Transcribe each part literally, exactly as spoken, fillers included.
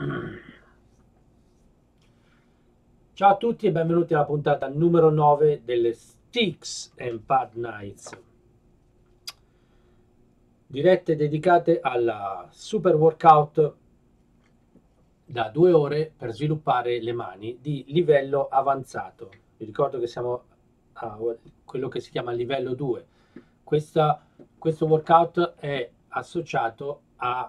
Ciao a tutti e benvenuti alla puntata numero nove delle Sticks and Pad Nights, dirette dedicate alla super workout da due ore per sviluppare le mani di livello avanzato. Vi ricordo che siamo a quello che si chiama livello due. Questa, questo workout è associato a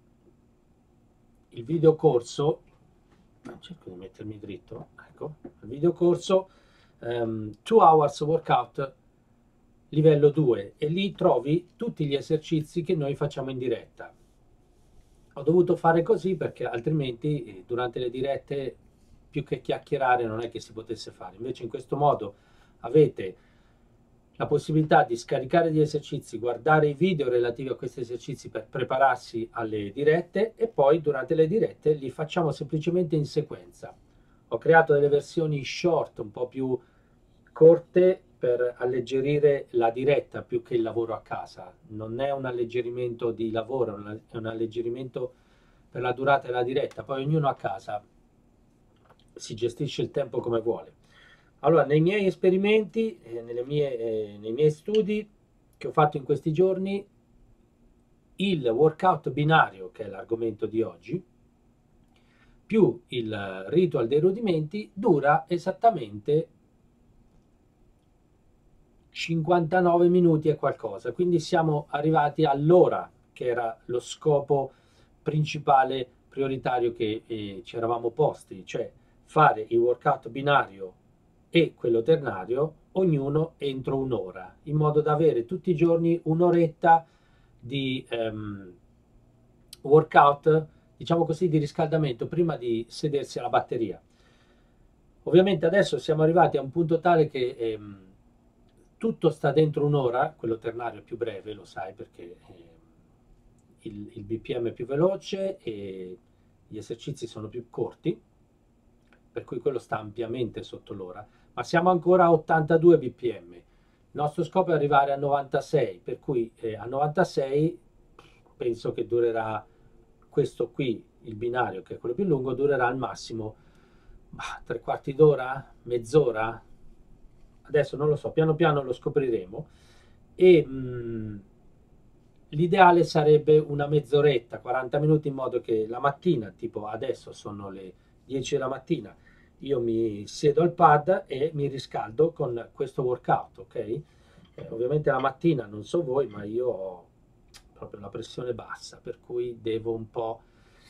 il videocorso, cerco di mettermi dritto, ecco, il videocorso um, due hours workout livello due, e lì trovi tutti gli esercizi che noi facciamo in diretta. Ho dovuto fare così perché altrimenti eh, durante le dirette più che chiacchierare non è che si potesse fare. Invece in questo modo avete la possibilità di scaricare gli esercizi, guardare i video relativi a questi esercizi per prepararsi alle dirette, e poi durante le dirette li facciamo semplicemente in sequenza. Ho creato delle versioni short un po' più corte per alleggerire la diretta più che il lavoro a casa. Non è un alleggerimento di lavoro, è un alleggerimento per la durata della diretta. Poi ognuno a casa si gestisce il tempo come vuole. Allora, nei miei esperimenti, eh, nelle mie, eh, nei miei studi che ho fatto in questi giorni, il workout binario, che è l'argomento di oggi, più il ritual dei rudimenti, dura esattamente cinquantanove minuti e qualcosa. Quindi siamo arrivati all'ora, che era lo scopo principale, prioritario che eh, ci eravamo posti, cioè fare il workout binario e quello ternario, ognuno entro un'ora, in modo da avere tutti i giorni un'oretta di um, workout, diciamo così, di riscaldamento prima di sedersi alla batteria. Ovviamente adesso siamo arrivati a un punto tale che ehm, tutto sta dentro un'ora, quello ternario è più breve, lo sai, perché eh, il, il B P M è più veloce e gli esercizi sono più corti, per cui quello sta ampiamente sotto l'ora, ma siamo ancora a ottantadue B P M. Il nostro scopo è arrivare a novantasei, per cui eh, a novantasei penso che durerà questo qui, il binario, che è quello più lungo, durerà al massimo bah, tre quarti d'ora, mezz'ora. Adesso non lo so, piano piano lo scopriremo. E mh, l'ideale sarebbe una mezz'oretta, quaranta minuti, in modo che la mattina, tipo adesso sono le dieci della mattina, io mi siedo al pad e mi riscaldo con questo workout, ok? Eh, ovviamente la mattina, non so voi, ma io ho proprio la pressione bassa, per cui devo un po'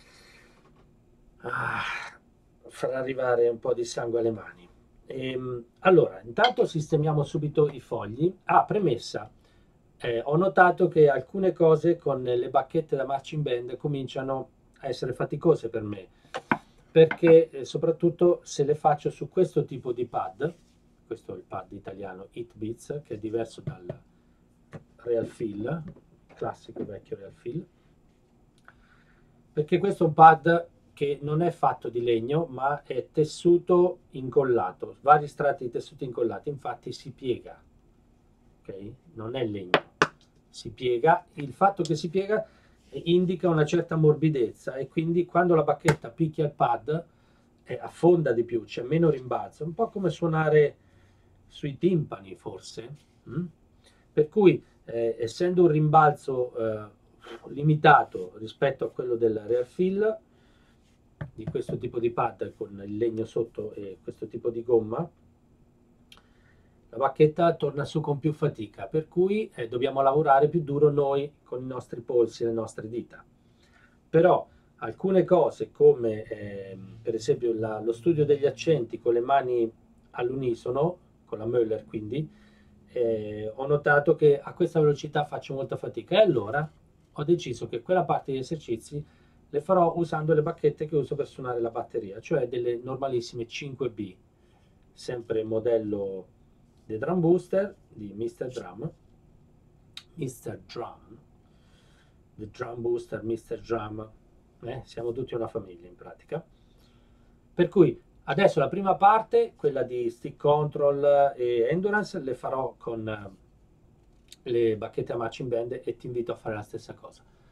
ah, far arrivare un po' di sangue alle mani. Ehm, allora, intanto sistemiamo subito i fogli. Ah, premessa. Eh, ho notato che alcune cose con le bacchette da marching band cominciano a essere faticose per me, perché eh, soprattutto se le faccio su questo tipo di pad, questo è il pad italiano Hitbeats, che è diverso dal Real Feel, classico vecchio Real Feel, perché questo è un pad che non è fatto di legno, ma è tessuto incollato, vari strati di tessuto incollati, infatti si piega, ok? Non è legno, si piega. Il fatto che si piega indica una certa morbidezza, e quindi quando la bacchetta picchia il pad eh, affonda di più, c'è meno rimbalzo, un po' come suonare sui timpani forse. Mm? Per cui eh, essendo un rimbalzo eh, limitato rispetto a quello del Real Feel, di questo tipo di pad con il legno sotto e questo tipo di gomma, la bacchetta torna su con più fatica, per cui eh, dobbiamo lavorare più duro noi con i nostri polsi e le nostre dita. Però alcune cose come eh, per esempio la, lo studio degli accenti con le mani all'unisono, con la Möller quindi, eh, ho notato che a questa velocità faccio molta fatica, e allora ho deciso che quella parte di esercizi le farò usando le bacchette che uso per suonare la batteria, cioè delle normalissime cinque B, sempre modello The Drum Booster di mister Drum, mister Drum, The Drum Booster, mister Drum, eh? Siamo tutti una famiglia in pratica. Per cui adesso la prima parte, quella di stick control e endurance, le farò con le bacchette a marching band, e ti invito a fare la stessa cosa.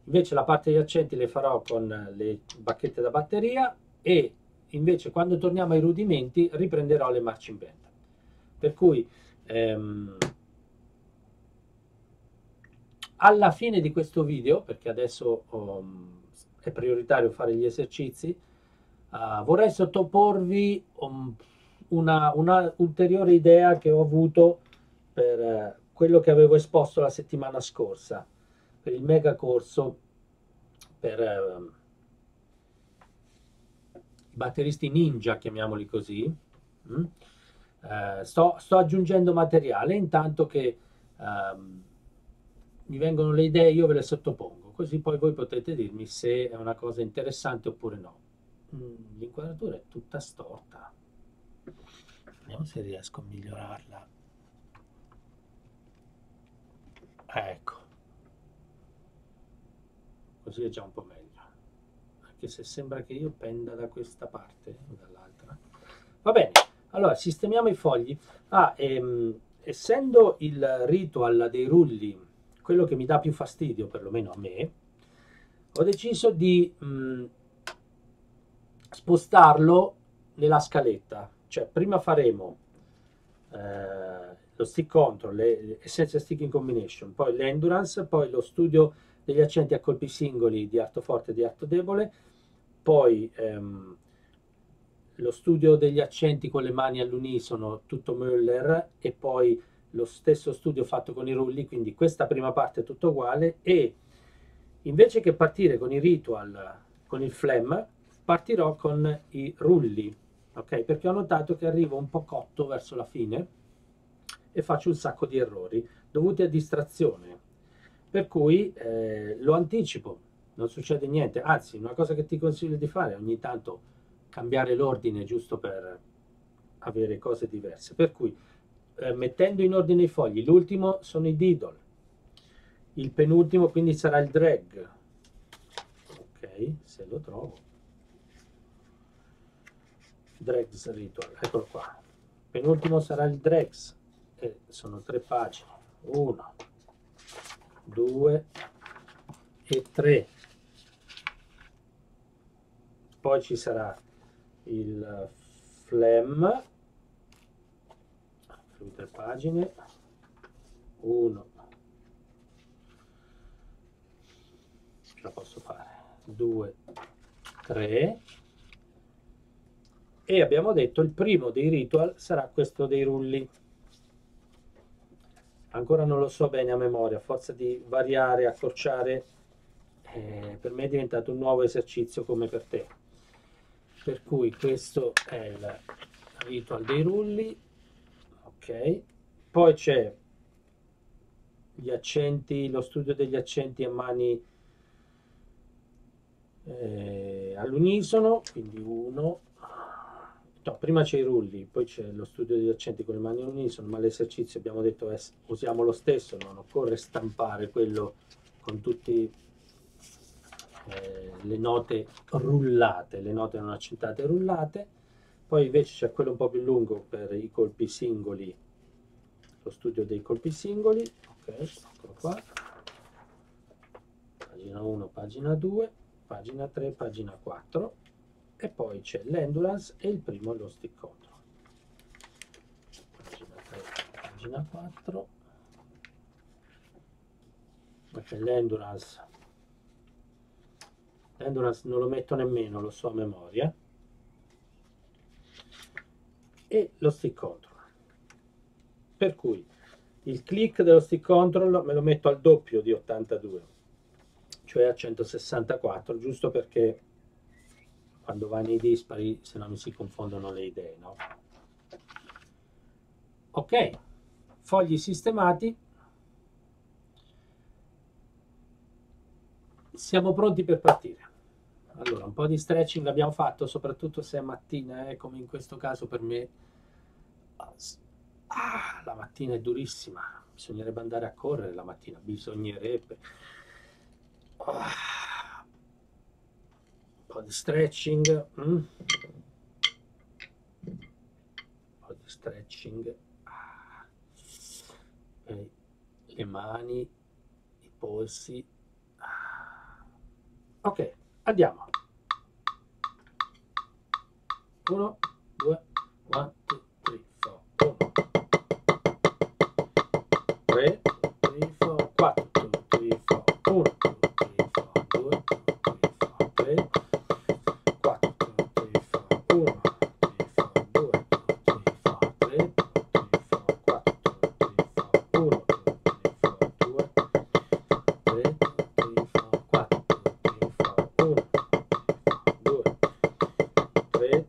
Invece la parte degli accenti le farò con le bacchette da batteria e invece quando torniamo ai rudimenti riprenderò le marching band. Per cui ehm, alla fine di questo video, perché adesso um, è prioritario fare gli esercizi, uh, vorrei sottoporvi um, una, una ulteriore idea che ho avuto per uh, quello che avevo esposto la settimana scorsa, per il mega corso per uh, i batteristi ninja, chiamiamoli così. Mm? Uh, sto, sto aggiungendo materiale intanto che um, mi vengono le idee, io ve le sottopongo, così poi voi potete dirmi se è una cosa interessante oppure no. Mm, l'inquadratura è tutta storta. Vediamo se riesco a migliorarla. Ecco. Così è già un po' meglio. Anche se sembra che io penda da questa parte o dall'altra. Va bene, allora sistemiamo i fogli. Ah, ehm, essendo il ritual dei rulli quello che mi dà più fastidio, perlomeno a me, ho deciso di mh, spostarlo nella scaletta. Cioè, prima faremo eh, lo stick control, le essential sticking combination, poi l'endurance, poi lo studio degli accenti a colpi singoli di arto forte e di arto debole, poi ehm, lo studio degli accenti con le mani all'unisono, tutto Müller, e poi lo stesso studio fatto con i rulli, quindi questa prima parte è tutto uguale, e invece che partire con i ritual, con il phlegm, partirò con i rulli, ok? Perché ho notato che arrivo un po' cotto verso la fine e faccio un sacco di errori dovuti a distrazione, per cui eh, lo anticipo, non succede niente, anzi una cosa che ti consiglio di fare è ogni tanto cambiare l'ordine giusto per avere cose diverse, per cui eh, mettendo in ordine i fogli, l'ultimo sono i diddle, il penultimo quindi sarà il drag, ok, se lo trovo, drags ritual, eccolo qua, penultimo sarà il drags, e sono tre pagine, uno, due e tre, poi ci sarà il phlegm, tre pagine, uno, ce la posso fare, due, tre, e abbiamo detto il primo dei ritual sarà questo dei rulli. Ancora non lo so bene a memoria, a forza di variare, accorciare, eh, per me è diventato un nuovo esercizio come per te. Per cui questo è il ritual dei rulli, ok. Poi c'è gli accenti, lo studio degli accenti a mani eh, all'unisono, quindi uno, no, prima c'è i rulli, poi c'è lo studio degli accenti con le mani all'unisono, ma l'esercizio abbiamo detto è, usiamo lo stesso, non occorre stampare quello con tutte eh, le note rullate, le note non accentate rullate. Poi invece c'è quello un po' più lungo per i colpi singoli, lo studio dei colpi singoli, ok, eccolo qua, pagina uno, pagina due, pagina tre, pagina quattro, e poi c'è l'endurance e il primo è lo stick control. Pagina tre, pagina quattro, perché l'endurance, l'endurance non lo metto nemmeno, lo so a memoria, e lo stick control. Per cui il click dello stick control me lo metto al doppio di ottantadue, cioè a centosessantaquattro, giusto perché quando vai nei dispari se no mi si confondono le idee, no? Ok, fogli sistemati, siamo pronti per partire. Allora, un po' di stretching l'abbiamo fatto, soprattutto se è mattina, eh, come in questo caso per me. Ah, la mattina è durissima, bisognerebbe andare a correre la mattina, bisognerebbe. Ah, un po' di stretching, mm? un po' di stretching, ah. E le mani, i polsi, ah. Ok, andiamo. uno, due, uno, due, tre, quattro, tre, uno, due, tre, quattro, uno, due, tre, quattro, uno, due, tre, quattro, uno, due, tre,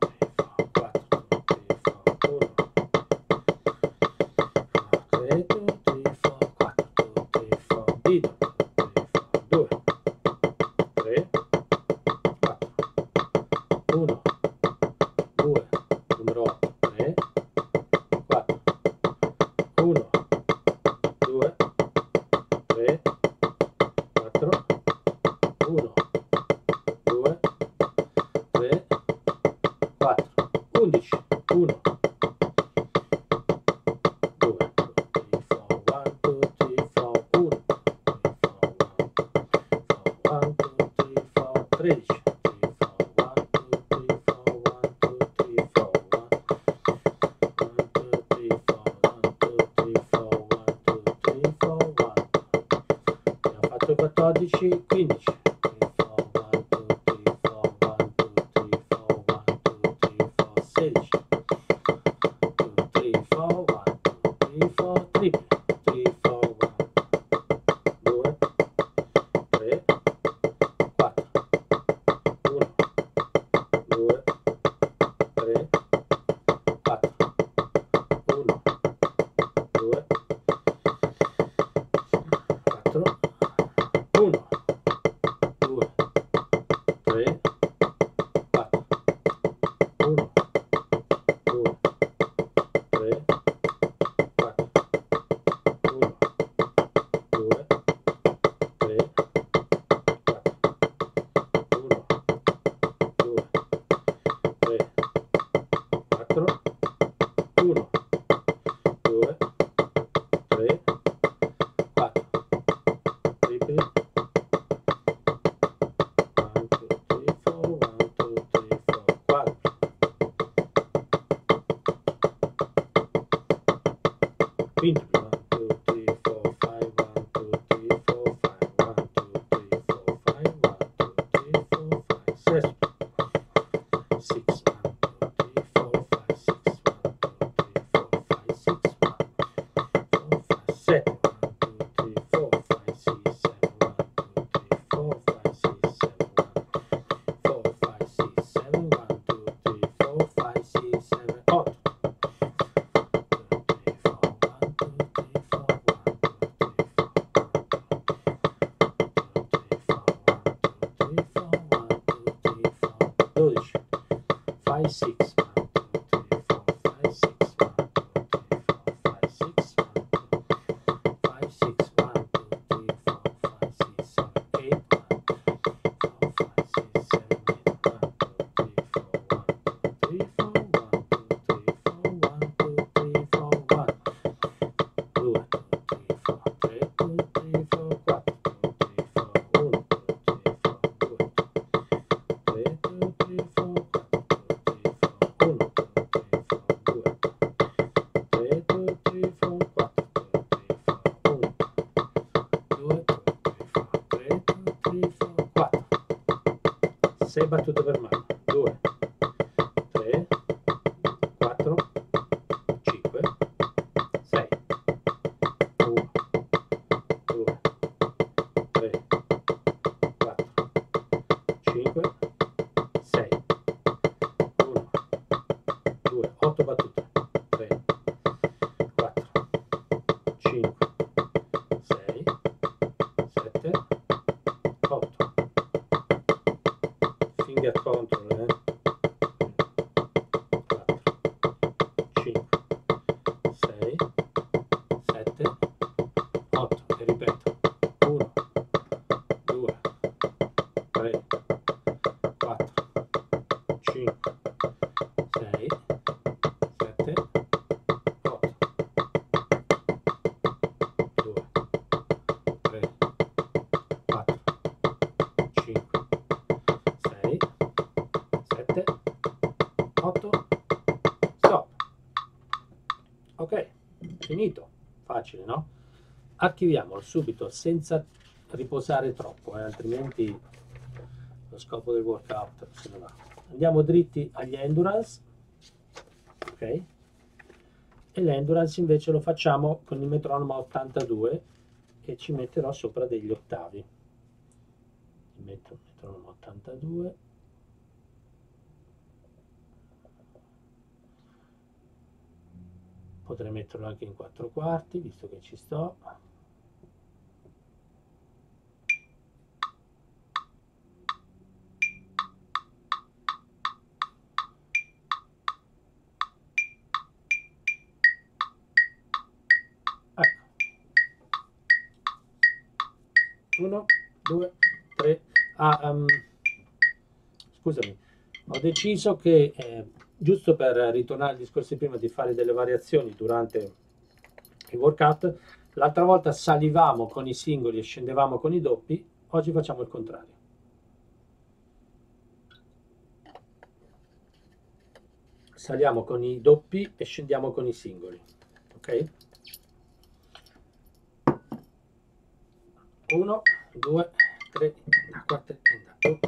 uno, due, numero otto, tre, quattro, uno, due, tre, quattro, uno, due, tre, quattro, undici, uno, due, tredici, quattordici, quindici, sedici, due, tre, quattro, uno, due, tre, quattro, uno, due, quattro, uno, due, tre, quattro, uno, due, tre, quattro, uno, due, tre, quattro, uno, due, tre, quattro, uno, due, tre, quattro, tripli, uno, due, tre, quattro, uno, due, tre, quattro, quintupli, uno, due, tre, quattro, cinque, uno, due, tre, quattro, uno, due, tre, quattro, sestupli, six, one, two, three, four, five, six, one, two, three, four, five, six, one, four, five, seven, one, two, three, four, five, six, seven, one, two, three, four, five, six, seven, one, four, five, six, seven, one, two, three, four, five, six, seven, otto, dodici, five, six, one, two, three, four, five, six, one, two, three, four, five, six, one, two, five, six, one, two, three, four, five, six, seven, eight, one, four, five, six, seven, eight, one, two, three, four, one, two, three, four, one, two, three, four, one, two, three, four, one, due, tre, quattro, tre, due, tre, quattro, tre, uno, due, tre, due, tre, due, tre, quattro, uno, due, tre, due, tre, quattro, uno, due, tre, due, tre, quattro, sei battute per mano, due, tre, quattro, cinque, sei, uno, due, tre, quattro, cinque, sei, uno, due, otto battute, tre, quattro, cinque, sei, sette, otto, finger control, eh? quattro, cinque, sei, sette, otto, e ripeto, uno, due, tre, quattro, cinque, sei, sette, otto, due, tre, quattro, cinque, facile, no? Archiviamolo subito senza riposare troppo, eh, altrimenti lo scopo del workout se ne va. Andiamo dritti agli endurance, ok? E l'endurance invece lo facciamo con il metronomo a ottantadue e ci metterò sopra degli ottavi. Metto il metronomo a ottantadue. Potrei metterlo anche in quattro quarti, visto che ci sto. Ecco. Uno, due, tre. Ah, um, scusami, ho deciso che, eh, giusto per ritornare al discorso di prima, di fare delle variazioni durante il workout. L'altra volta salivamo con i singoli e scendevamo con i doppi, oggi facciamo il contrario. Saliamo con i doppi e scendiamo con i singoli, ok? Uno, due, tre, quattro, cinque.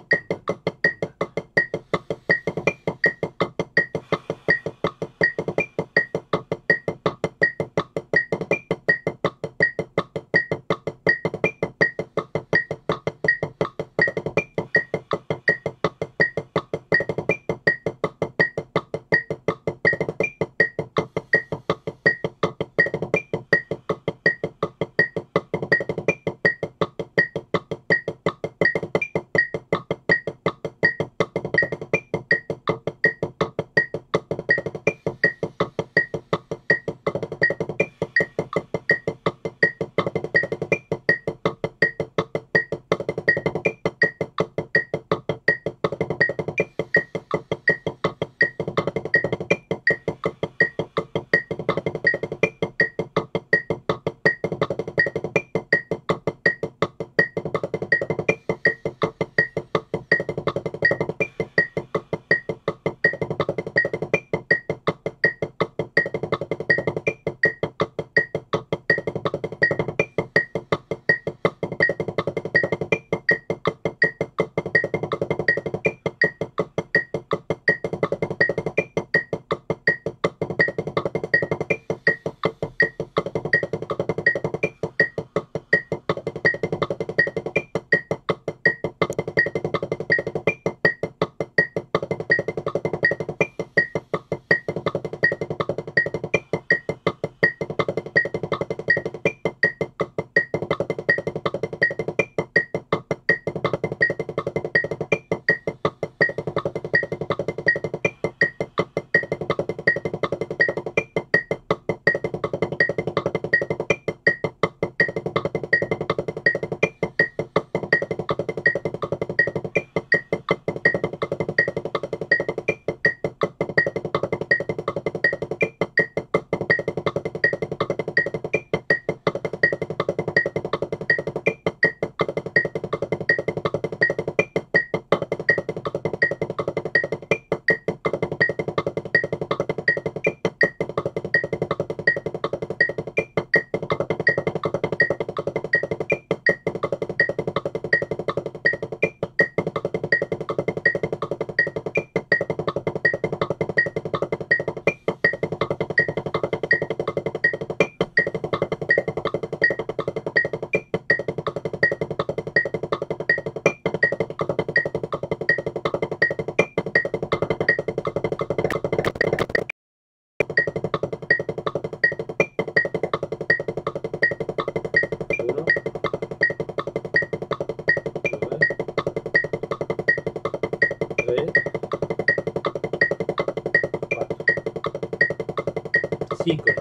Singolo.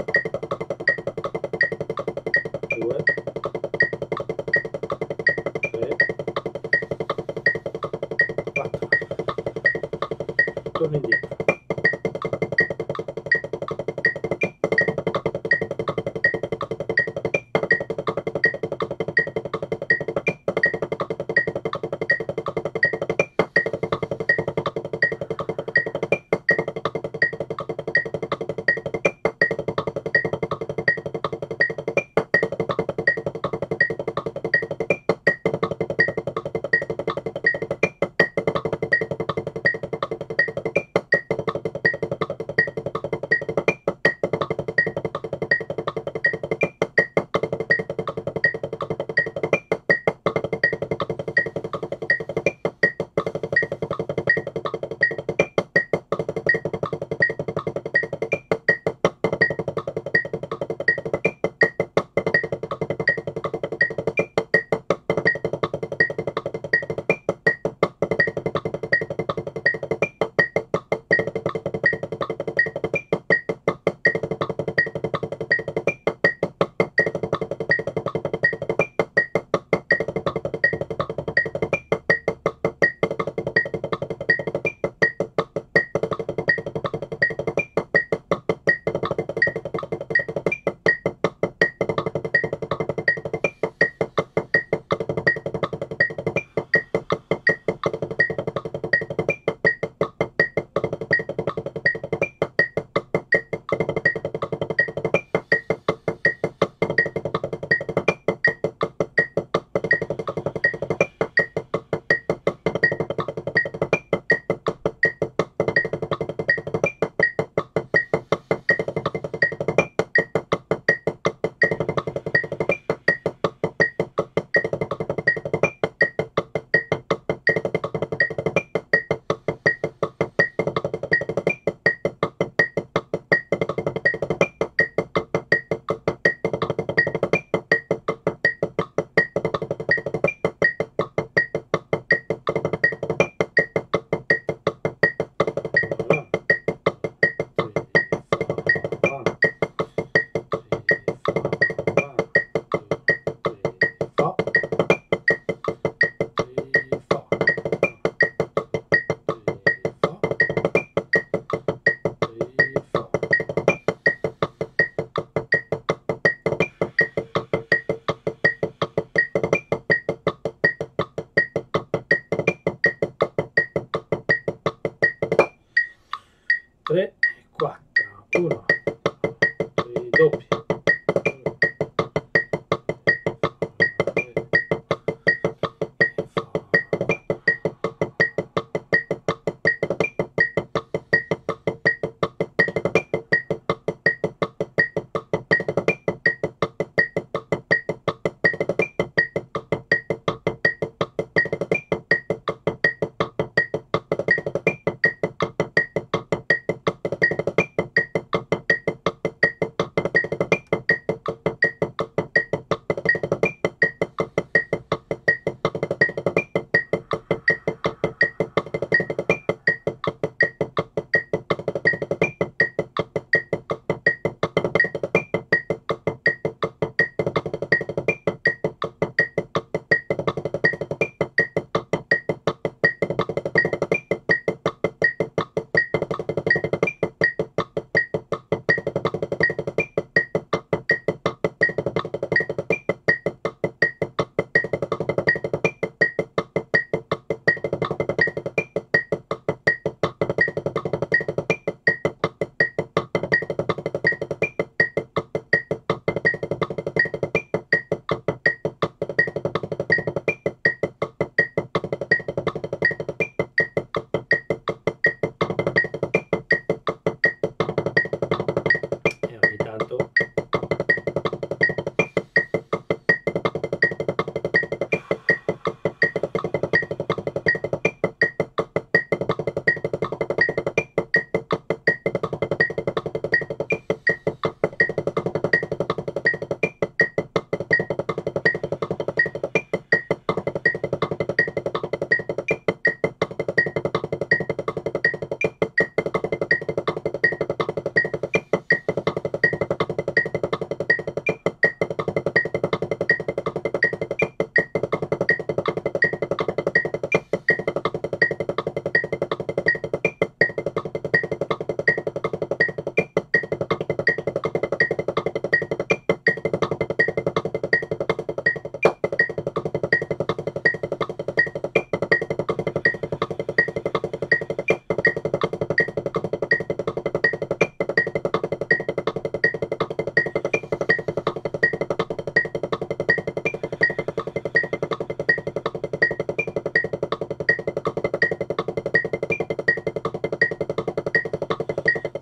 Due. Tre. Quattro. Torno indietro.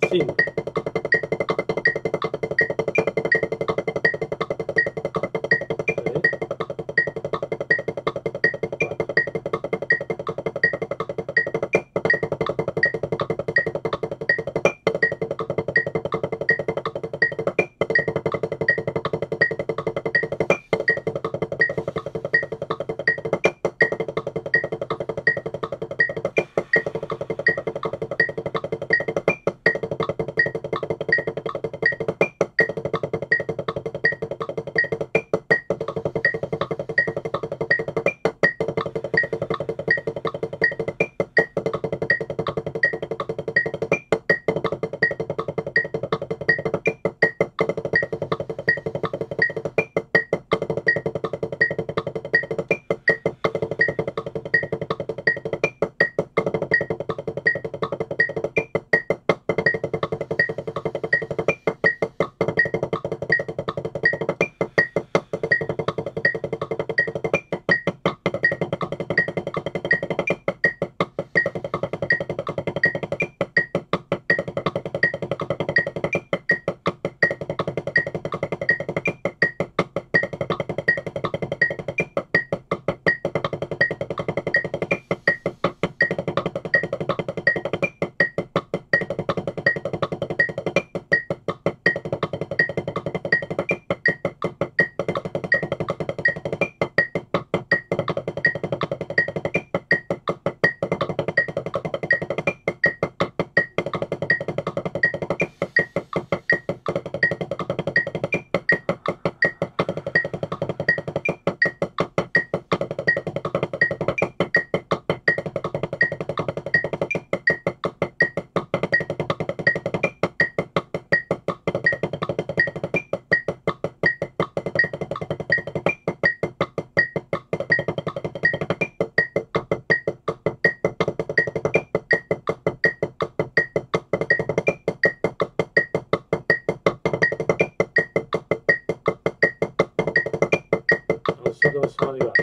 Fin. Dove sono arrivato?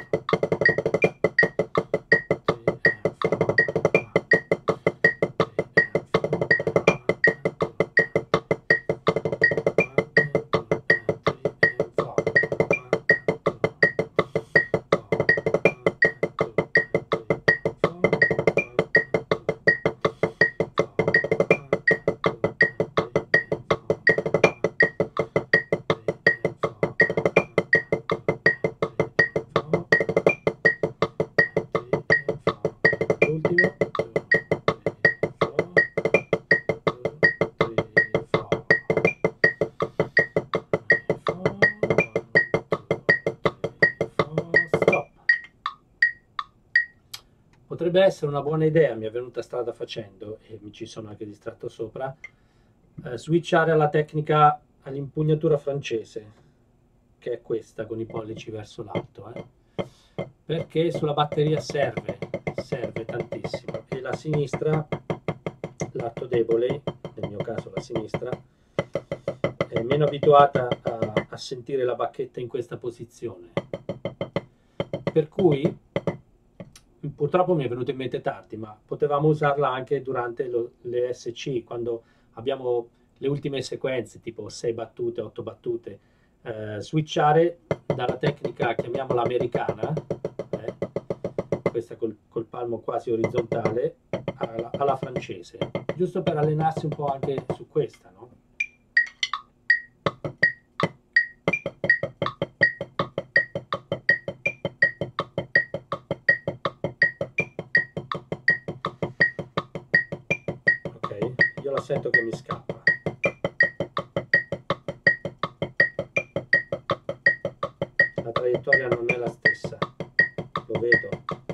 Potrebbe essere una buona idea, mi è venuta strada facendo e mi ci sono anche distratto sopra, eh, switchare alla tecnica, all'impugnatura francese, che è questa con i pollici verso l'alto, eh? Perché sulla batteria serve, serve tantissimo, e la sinistra, lato debole, nel mio caso la sinistra, è meno abituata a, a sentire la bacchetta in questa posizione, per cui purtroppo mi è venuto in mente tardi, ma potevamo usarla anche durante lo, le S C, quando abbiamo le ultime sequenze, tipo sei battute, otto battute, eh, switchare dalla tecnica, chiamiamola americana, eh, questa col, col palmo quasi orizzontale, alla, alla francese, giusto per allenarsi un po' anche su questa, no? Io la sento che mi scappa. La traiettoria non è la stessa, lo vedo.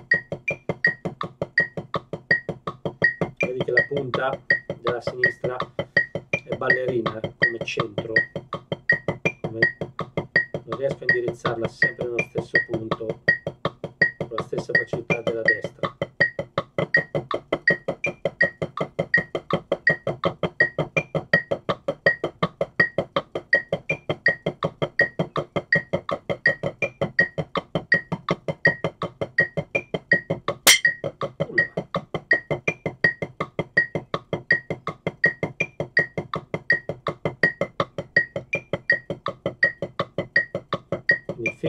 Vedi che la punta della sinistra è ballerina come centro, come non riesco a indirizzarla sempre nello stesso punto, con la stessa facilità della destra.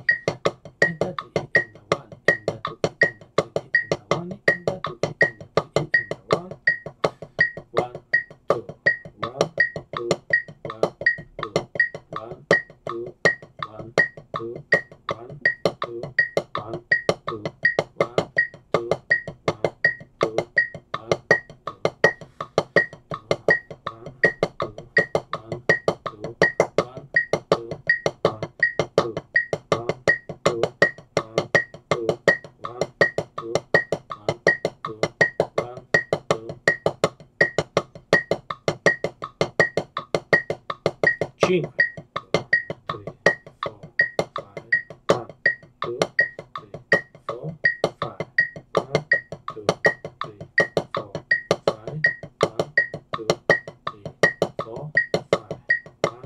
cinque, three, four, five, one, two, three, four, five, one, two, three, four, five, one, two, three, four, five, one,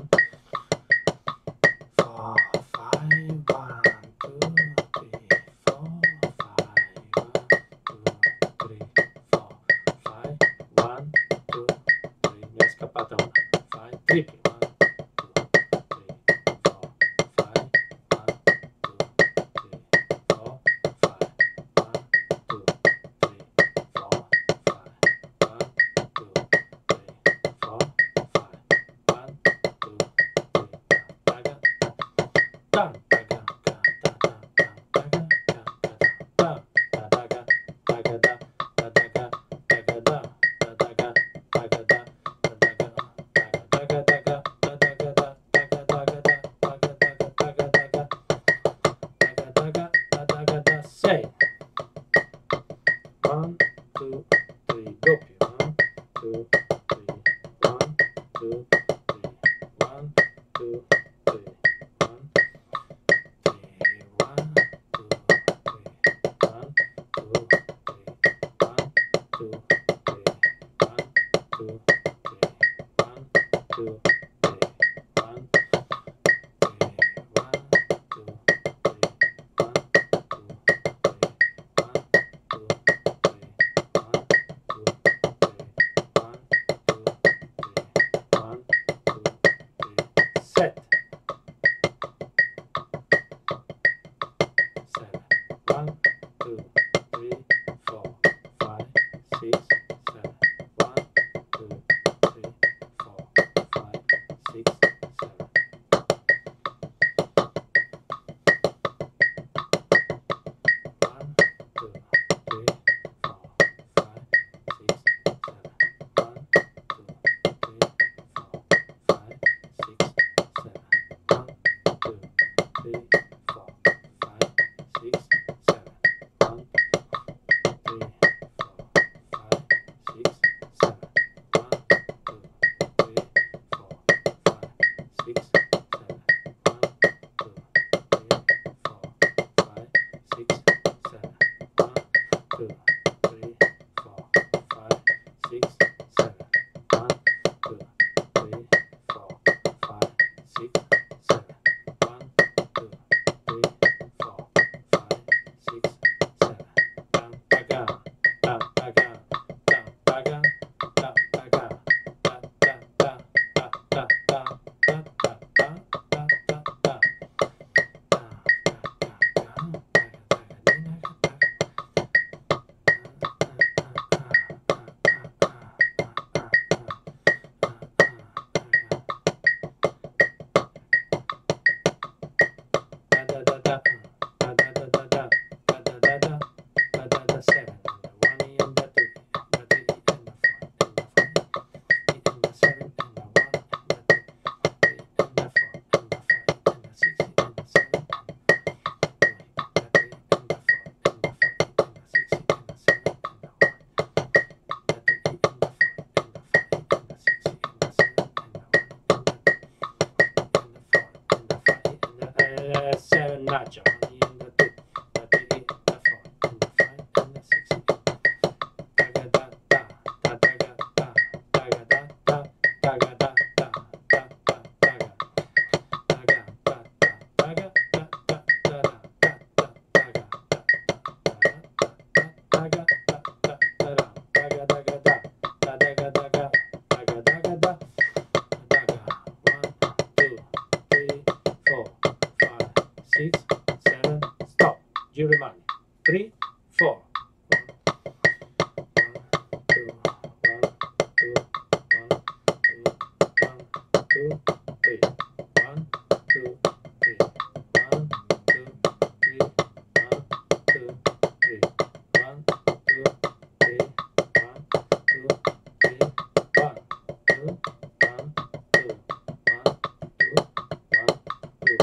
four, five, one, two, three, four, five, one, two, three, four, five, one, two, three, mi è scappata una, five, tripli, one, sei, one, two, three, doppio, one, two, three, one, two, three, one, two, three, one, three, one, two, three, one, two, three, one, two, three, one, two, three, one, two, three, one, sette, seven, one, two, three, four, five, six, seven, one, two, three, four, five, six, seven. One, two, three, four, five, six, seven. One, two, three, four, five, six, seven. One, two, three, four, five, six, seven. One, three, four, five, six, seven. One, two, three, four, five, six, seven. One, two, three, four, five, six, seven. One, two, three, four, five, six, seven. One, two, three, four, five, six, seven. One, two, three, four, five, six, seven. Tam taga, tam taga, tam taga, tam taga, ta ta ta ta ta ta ta ta ta ta ta ta. viaggio. In the two, the three, the four, and the five, and the six. Taga da da, da taga da, taga da da, taga da da, da da taga. Taga da da, taga da da da da da da taga da taga da da da da taga daga da, da daga daga, taga daga da, taga. Six, seven, stop. Giro le mani. Three, four. One, two, three. One, two, three. One, two, three. One, two, three. One, two, three. One, two, one, two, one, two, one, two.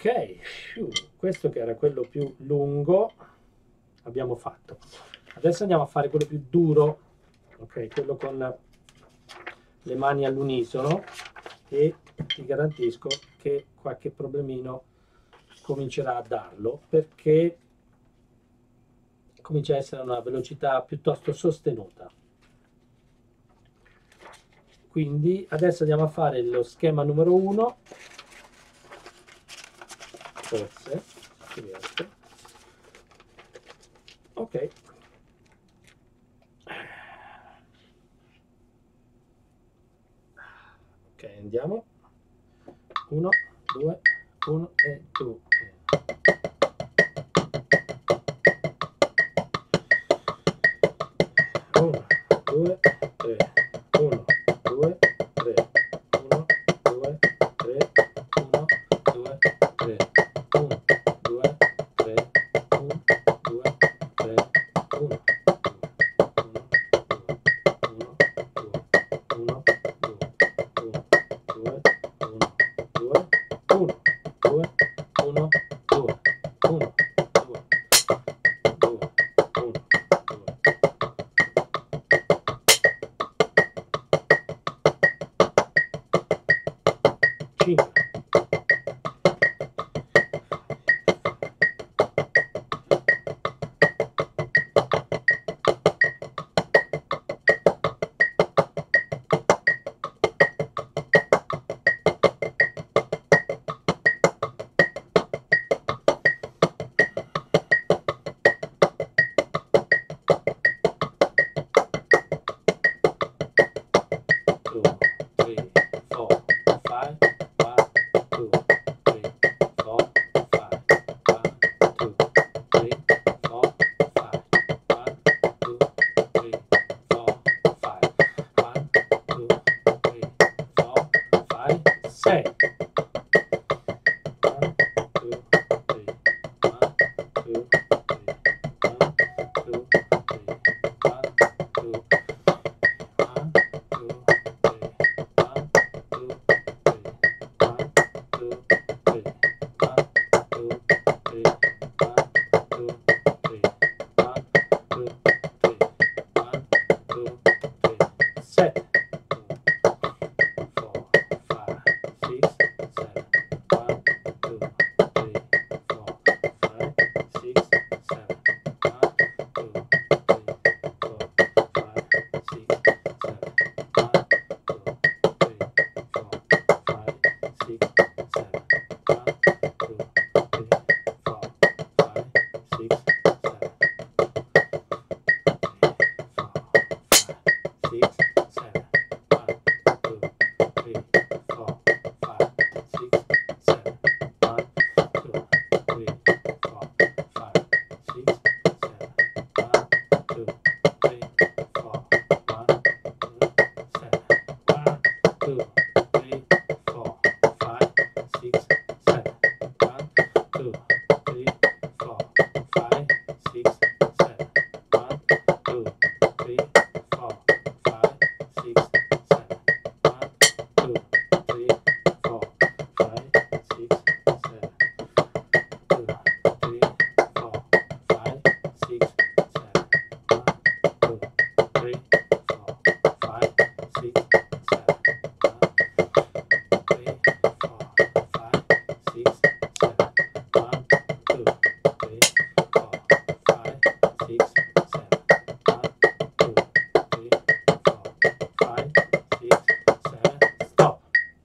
Ok, questo che era quello più lungo abbiamo fatto. Adesso andiamo a fare quello più duro, ok, quello con le mani all'unisono, e ti garantisco che qualche problemino comincerà a darlo, perché comincia a essere una velocità piuttosto sostenuta. Quindi adesso andiamo a fare lo schema numero uno, forse si riesce. Ok, ok, andiamo. Uno, due, uno e due. Uno, due, tre. Uno, due, tre. Uno, due, tre. Uno, due, tre. Uno, due, tre. Uno, due, tre. Uno, uno, uno, due, uno, due, uno, due, uno, due, uno, due, due, uno, due. cinque. Two, three, four, five, one, two, three, four, five, one, two, three, four, five, one, two, three, four, five, one, two, three, four, five, six. One, two, three, one, two, three, one, two, three, one, two, one, two, three, one, two, three, one, two, three, one, two, three, one, two, three, one, two, three, one, two, three, seven. Four, five, six, seven. One, two, three, four, five, six, seven. One, two, three, four, five, six, seven. One, two, three, four, five, six, seven. One, two, three, four, five, six, seven. Six, seven. One, two, three, four, five, six, seven. One, two, three, four, five, six, seven. One, two, three, four, one, two, seven. One, two, three, four, five, six, seven. One, two, three, four, five, six, seven. One, two, three, four, five, six, seven. One, two, three, four, five, six, seven. Two, three, four, five, six, seven. One, two, three, four, five, six, seven. One, three, four, five, six, seven. One, two, three, four, five, six, seven. One, two, three, four, five, six, seven. Stop.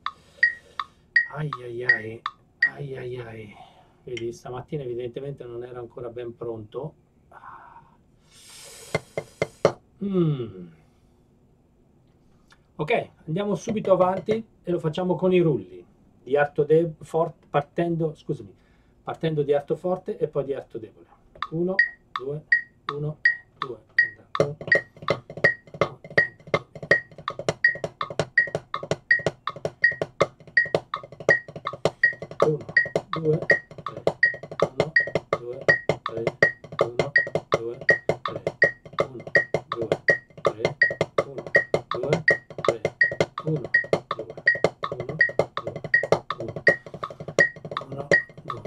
Ai ai ai, ai ai ai. Vedi, stamattina evidentemente non era ancora ben pronto. Mm. Ok, andiamo subito avanti e lo facciamo con i rulli di arto de- forte, partendo, scusami, partendo di arto forte e poi di arto debole. uno, due, uno, due. uno, due, tre. uno, due, tre. uno, due, tre. uno, due, tre. uno, due, tre. uno, due, uno, due, uno, uno, due,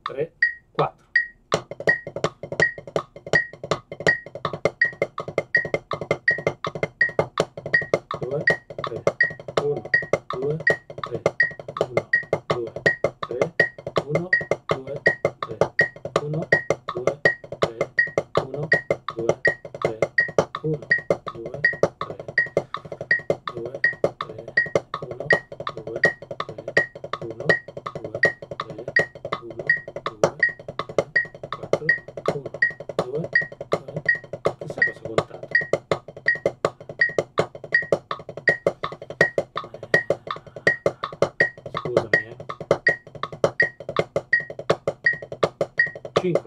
tre, quattro. due, tre, uno, due, tre, uno, due, tre, uno, due, tre, uno, due, tre, uno, due, tre, uno, due, tre, due, tre, uno, due, tre, uno, due, tre, uno, due, tre, quattro, uno, due, tre, chissà cosa ho contato. Scusami, eh. cinque.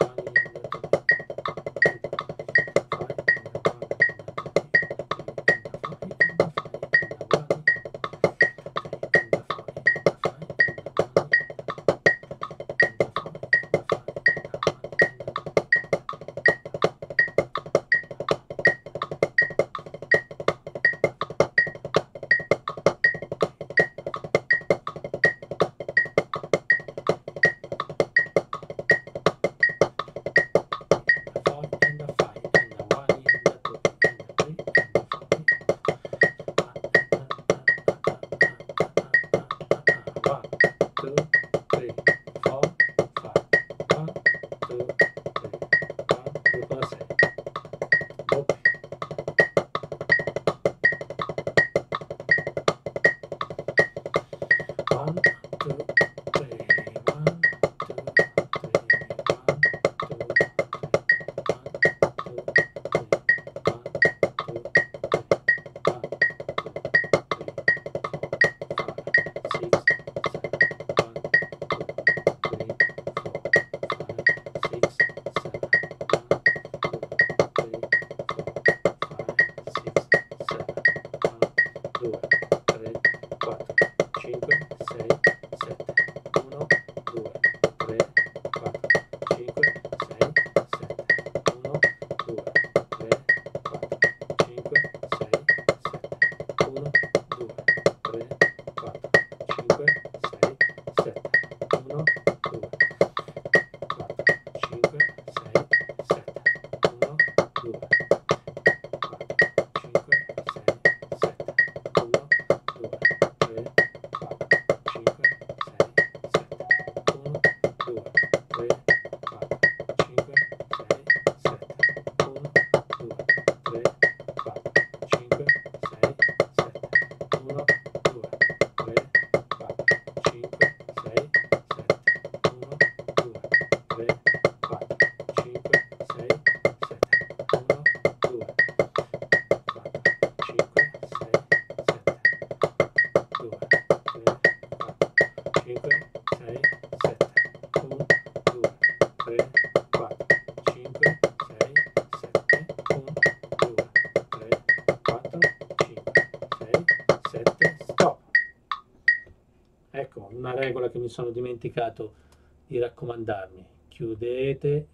Ecco, una regola che mi sono dimenticato di raccomandarmi: chiudete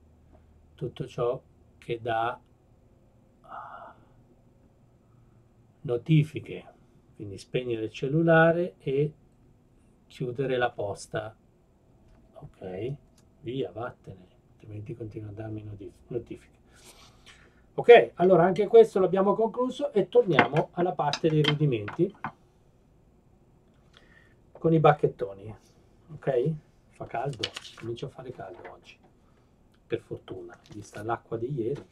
tutto ciò che dà notifiche, quindi spegnere il cellulare e chiudere la posta. Ok, via, vattene, altrimenti continua a darmi notifiche. Ok, allora anche questo l'abbiamo concluso e torniamo alla parte dei rudimenti con i bacchettoni. Ok, fa caldo, comincia a fare caldo oggi, per fortuna, vista l'acqua di ieri.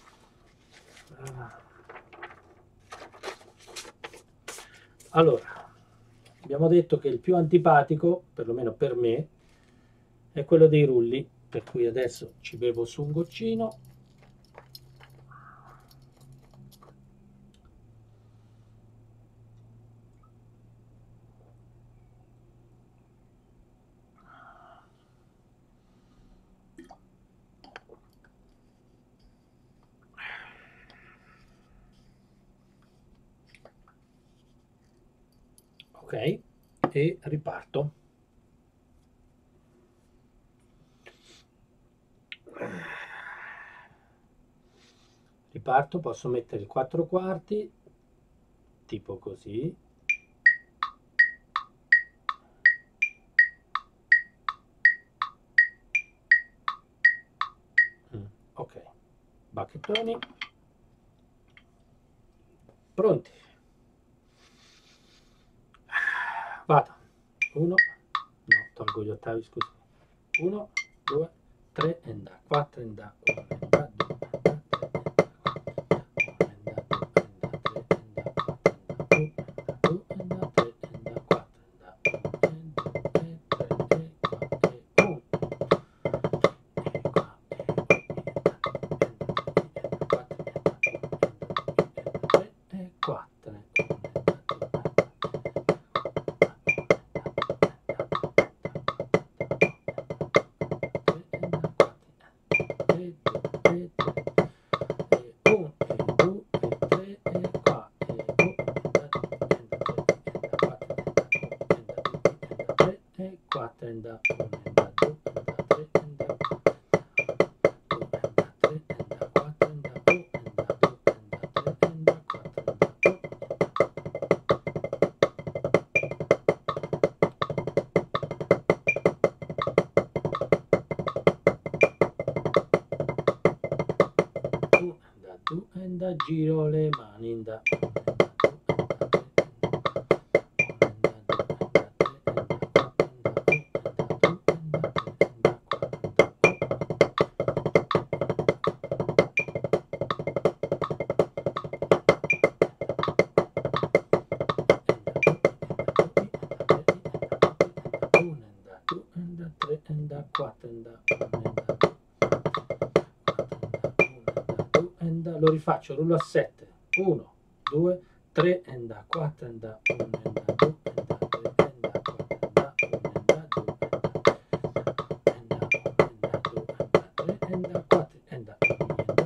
Allora, abbiamo detto che il più antipatico, perlomeno per me, è quello dei rulli, per cui adesso ci bevo su un goccino. Ok, e riparto. Riparto, posso mettere il quattro quarti, tipo così. bacchettoni, pronti, vado, uno, no, tolgo gli ottavi, scusa, uno, due, tre, and da, quattro, and da, uno, and da, due, and da, da, giro le mani in da, lo rifaccio, rullo a sette, uno, due, tre, and da, quattro, and da, uno, and da, due, and da, tre, and da, quattro, and da, due, and da,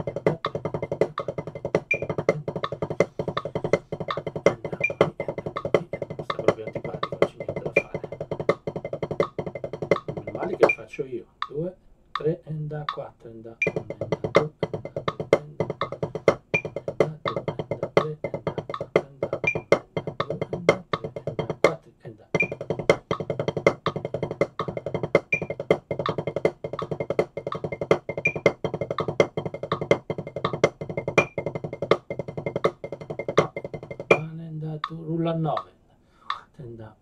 sta proprio antipatico, non c'è niente da fare. Meno male che lo faccio io, due, tre, and da, quattro, and da, uno, and da, due, rullo a nove, and da,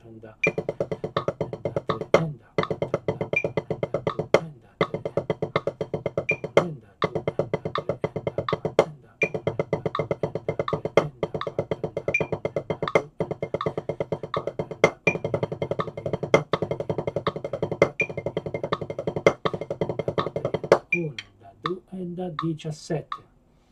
and up, and up, and up, and up, uno, da due e da diciassette.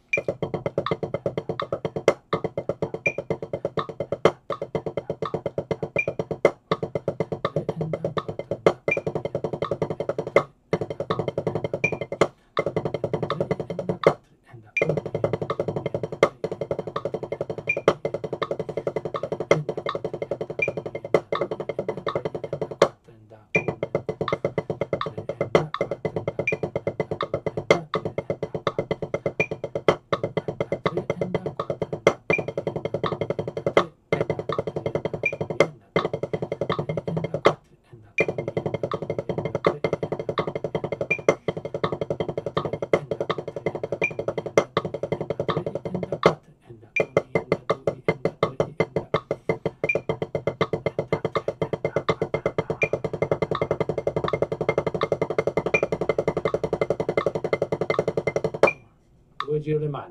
Due giro le mani.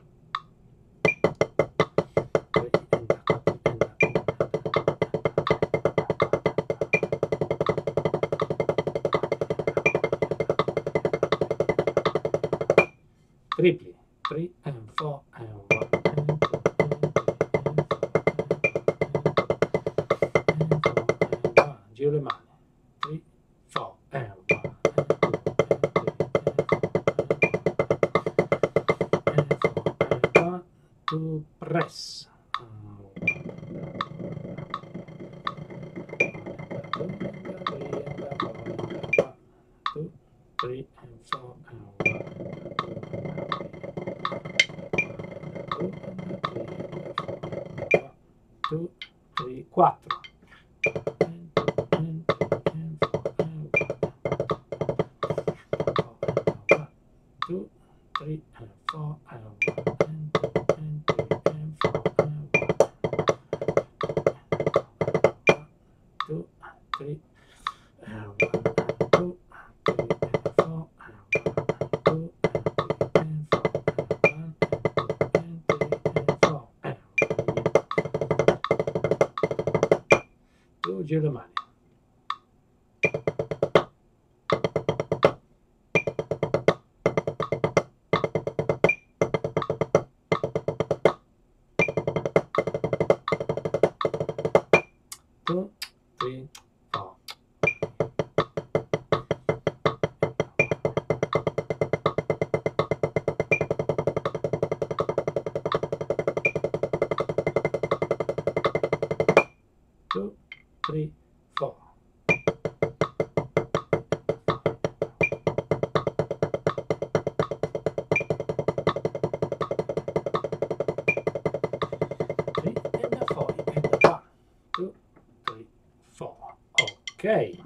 Tripli. Three and four and one and two and four and one. Giro le mani. Three, four and one and two and four and one. To press. Two, three and four and one. Two, three, quattro. Two, three, and four, and one, and two, and three, and four, and one. Two, three, and one, and two, three, and four, and one, two, and three, and four, and one, and two, and four, and one. Due giro le mani. Two, three, four. Two, three, four. Three and a four and a one. Two, three, four. Ok.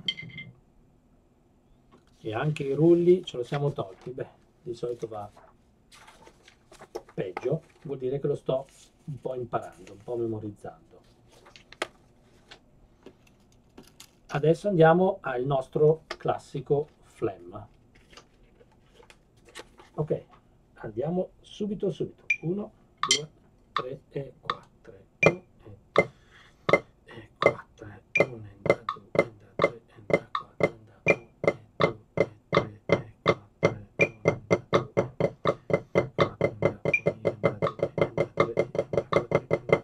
E anche i rulli ce lo siamo tolti. Beh, di solito va peggio. Vuol dire che lo sto un po' imparando, un po' memorizzando. Adesso andiamo al nostro classico flemma. Ok, andiamo subito subito. Uno, due, tre e quattro. uno e quattro. uno e da due e da tre e da quattro e da uno e due e tre e quattro e uno e da due e da tre e da tre e da quattro e da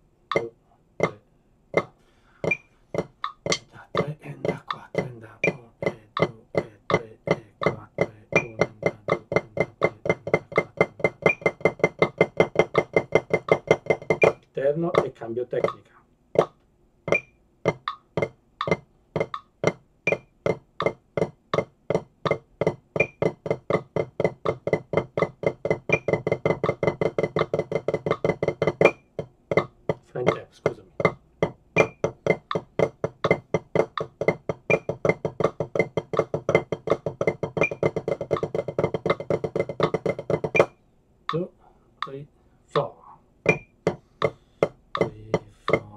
tre e da quattro e da uno e due e tre e quattro e uno e da due e interno e cambio tecnica. Flying tap, scusami. Two, three, four. Three, four.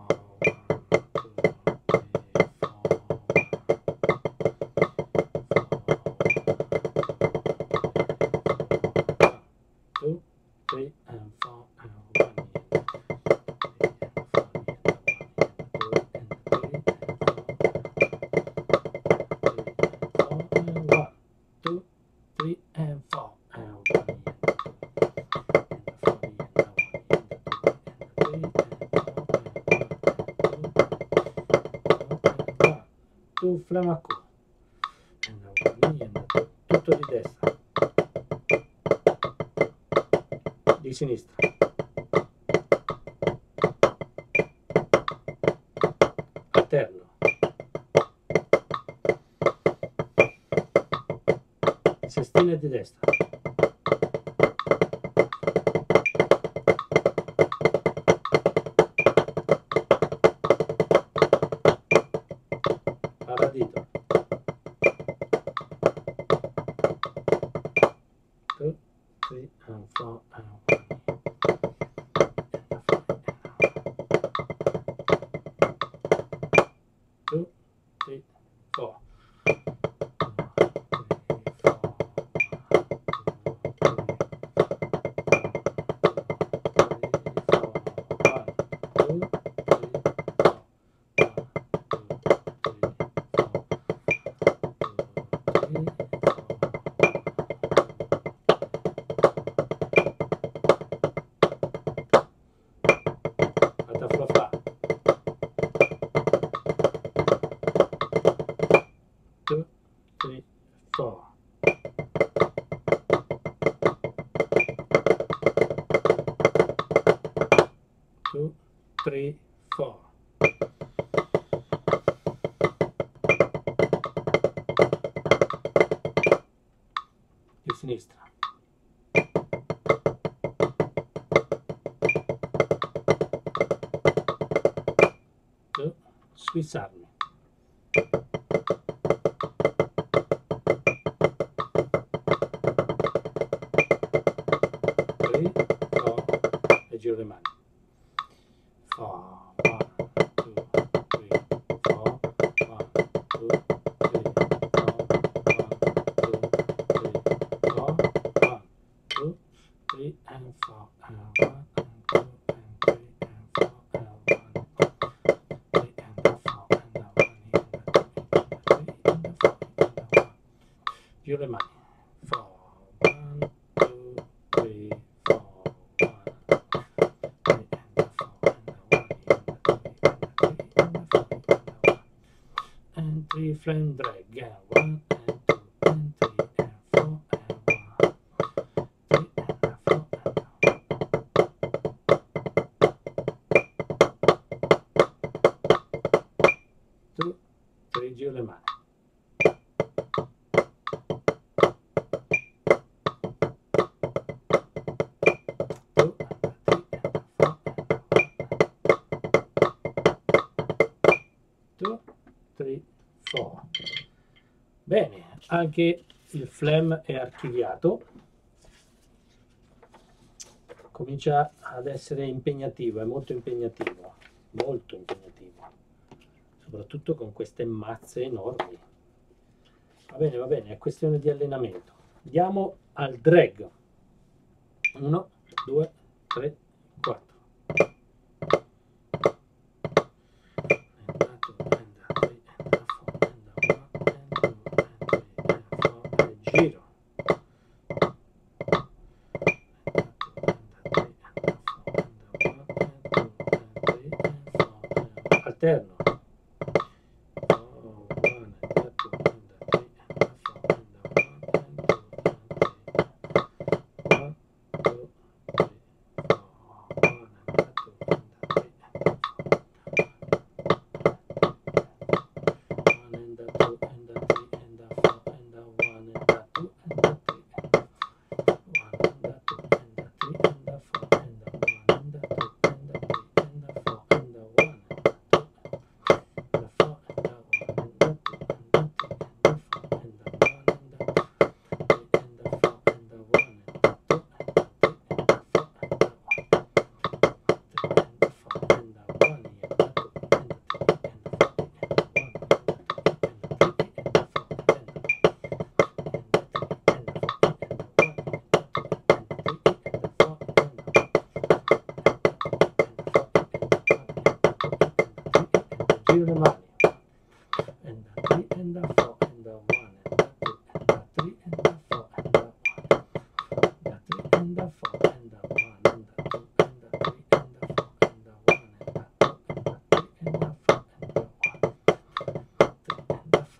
two, flame a Q, and the one, and the two, tutto di destra, di sinistra, alterno, sestina di destra, paradito, two, three, and four, and one, two, three, four. Two, three, four. Two, three, four. Di sinistra. Two, Swiss Army. E giro le mani. four, one, two, three, four, one, two, three, four, one, two, three, four, one, two, three, and four, and one, and two, and three, and four, and one, three, and the four, and the one, and the two, and the three, and the four, and the one. Giro le mani. four, one, two, three, four, one. And three flame drag, yeah, one and two and three and four and one, three and a four and a two, three, giro le mani. Two, three, four. Bene, anche il flame è archiviato, comincia ad essere impegnativo, è molto impegnativo, molto impegnativo, soprattutto con queste mazze enormi. Va bene, va bene, è questione di allenamento. Andiamo al drag. uno, due, tre, quattro. Giro. Alterno. Giro le mani. And the three and the four and the one and the two and the three and the four and the one. The three and the four and the one and the two and the three and the four and the one and the two and the three and the four and the one. Three and the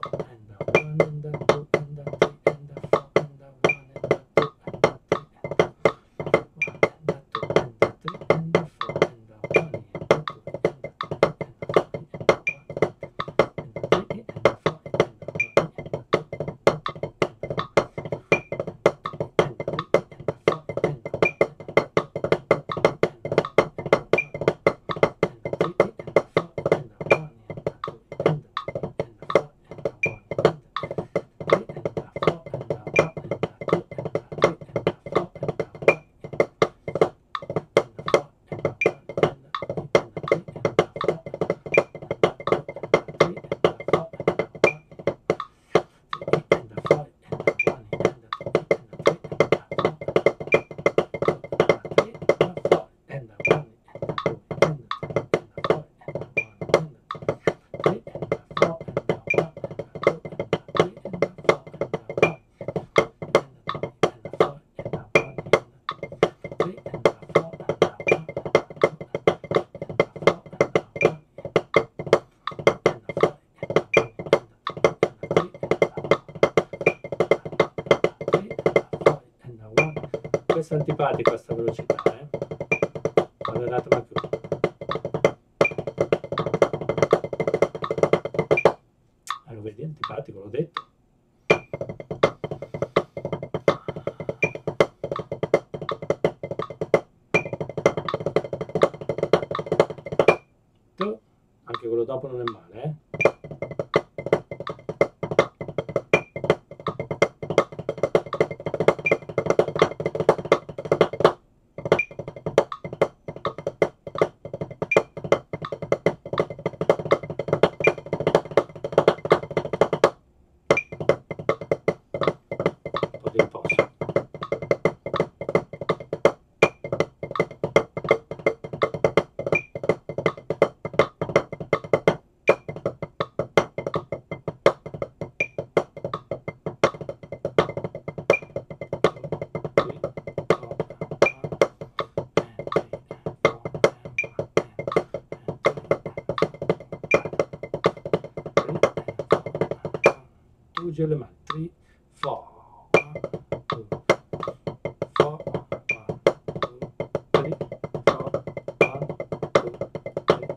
abbastanza antipatico a sta velocità, eh? Guardate, ma più. Ah, lo vedi, antipatico, l'ho detto. Anche quello dopo non è male, eh? Un po' di riposo. Le mani, three, four, one, two, four, one, two, three, four, one, two, three.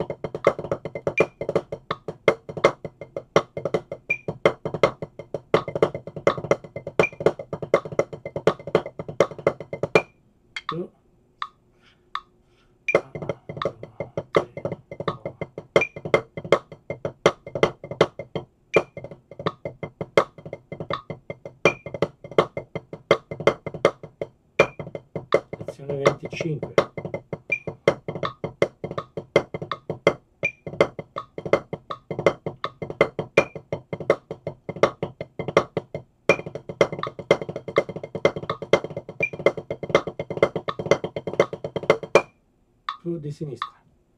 Two, venticinque. Più di sinistra.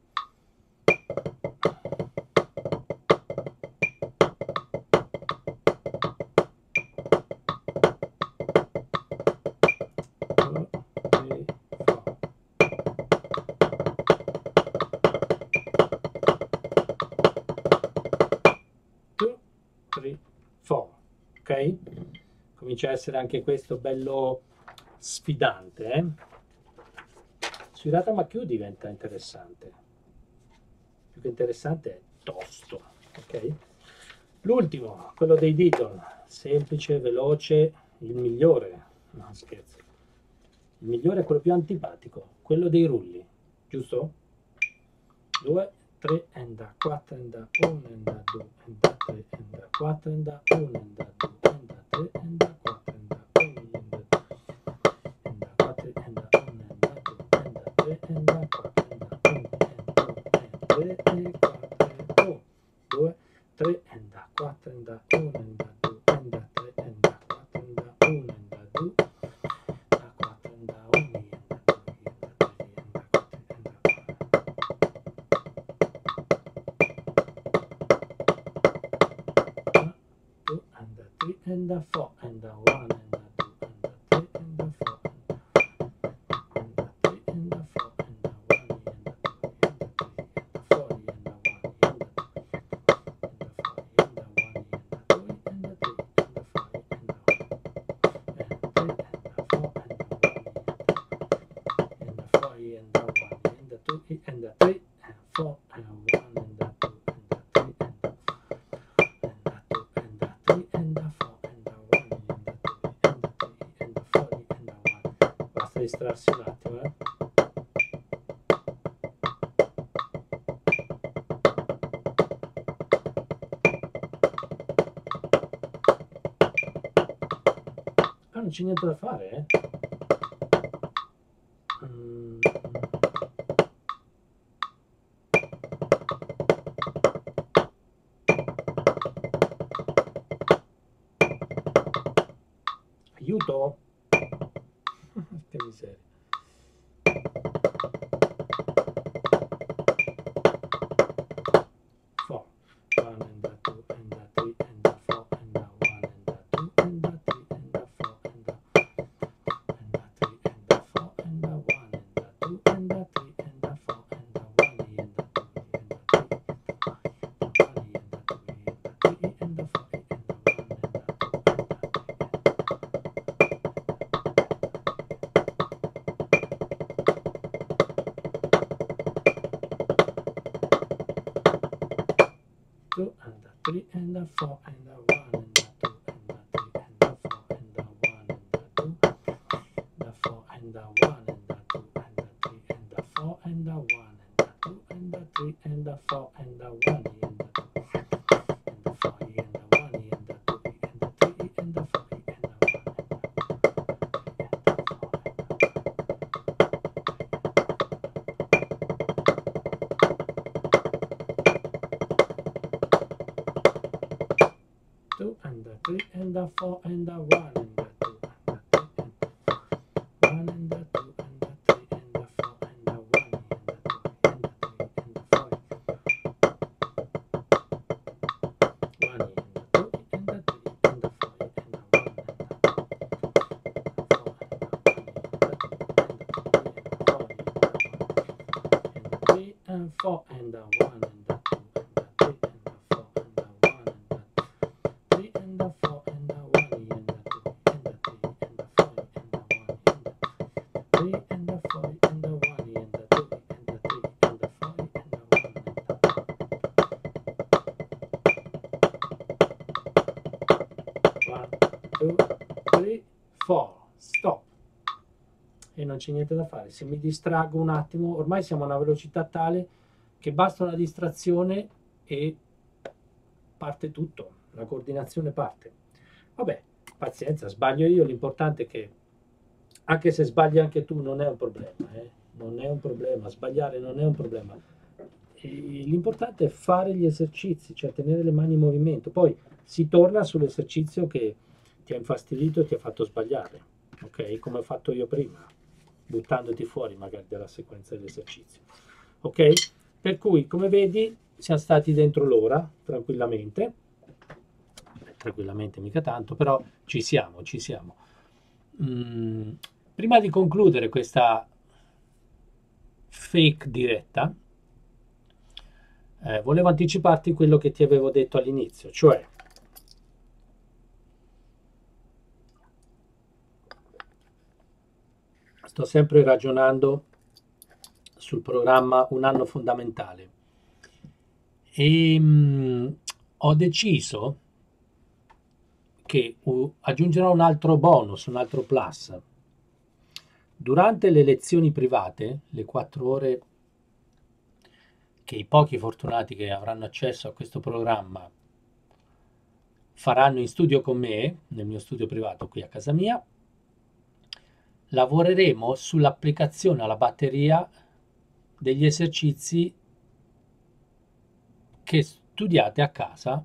Ok? Comincia a essere anche questo bello sfidante, eh? Sui Ratamakiu diventa interessante, più che interessante è tosto, ok? L'ultimo, quello dei Deaton, semplice, veloce, il migliore, no scherzo, il migliore è quello più antipatico, quello dei rulli, giusto? due, tre, and a quattro, and a uno, and a due, and a tre, and a quattro, and a uno, and a due, and a tre, and a quattro, and a uno, and a due, and a quattro, and a uno, and a due, and a tre, and a quattro, and a uno, and due, and quattro, due, tre, and a quattro, and a uno, and a due, and a tre, and a quattro, and a uno, and a due, a quattro, and a uno, and a due, and a tre, and a quattro, and a uno. And a four, and a one, and a two, and a three, and a four, and a three, and a four, and a one, and a two, and a three, and a four, and a one, and a two, and a four, and a one, and a two, and a three, and a four, and a one, and a three, and a four, and a one, and a four, and a one, and a two, and a three, and four, and a one, and a two, and a three, and a distrarsi un attimo, eh. Ah, non c'è niente da fare, eh. Mm. Aiuto? Che miseria. Four. One and a two and a three and a four and a one and a two and a three and a four and a and a three and a four and a one and a two and a three and a four and a one and a two and a three and a three and a four and a one and a two and a three and a four and a one and a two and a three and a four and a one and a two, the four and a one and a two and a three and a four and a one and a two and a three and a four and a one and a two and the four and a one and a two and a three and a four and a one and a two and a three and a four and a one and a two and a three and one and a two and a three and a four and a one and a two and a three and a four one and a two and a three and a four and a one and a three and four and a one and a two and a three and a four and a one and a two and a three and a four and a one and a three and a four and a one and a two and a three and a four and a one and a three and a four and a one and a three and a four and a one and a two and a three and a four and a one and a one, two, three, four, stop. E non c'è niente da fare. Se mi distraggo un attimo, ormai siamo a una velocità tale che basta una distrazione e parte tutto, la coordinazione parte. Vabbè, pazienza, sbaglio io, l'importante è che anche se sbagli anche tu non è un problema, eh? Non è un problema, sbagliare non è un problema. L'importante è fare gli esercizi, cioè tenere le mani in movimento. Poi si torna sull'esercizio che ti ha infastidito e ti ha fatto sbagliare, ok? Come ho fatto io prima, buttandoti fuori magari dalla sequenza dell'esercizio, ok? Per cui, come vedi, siamo stati dentro l'ora, tranquillamente, tranquillamente mica tanto, però ci siamo, ci siamo. Mm, prima di concludere questa fake diretta, eh, volevo anticiparti quello che ti avevo detto all'inizio, cioè sto sempre ragionando sul programma Un anno fondamentale e mh, ho deciso che uh, aggiungerò un altro bonus, un altro plus. Durante le lezioni private, le quattro ore che i pochi fortunati che avranno accesso a questo programma faranno in studio con me, nel mio studio privato qui a casa mia, lavoreremo sull'applicazione alla batteria degli esercizi che studiate a casa